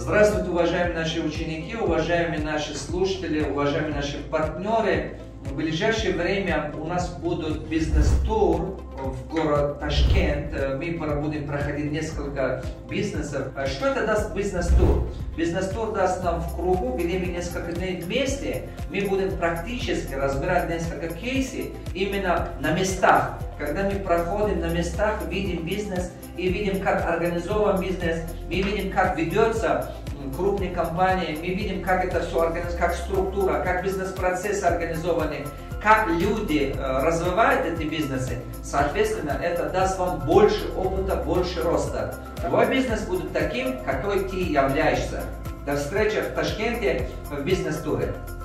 Здравствуйте, уважаемые наши ученики, уважаемые наши слушатели, уважаемые наши партнеры. В ближайшее время у нас будут бизнес-тур в город Ташкент. Мы будем проходить несколько бизнесов. Что это даст бизнес-тур? Бизнес-тур даст нам в кругу, где мы несколько дней вместе. Мы будем практически разбирать несколько кейсов именно на местах. Когда мы проходим на местах, видим бизнес и видим, как организован бизнес, мы видим, как ведется крупные компании, мы видим, как это все организовано, как структура, как бизнес-процессы организованы, как люди развивают эти бизнесы. Соответственно, это даст вам больше опыта, больше роста. Твой бизнес будет таким, какой ты являешься. До встречи в Ташкенте в бизнес-туре.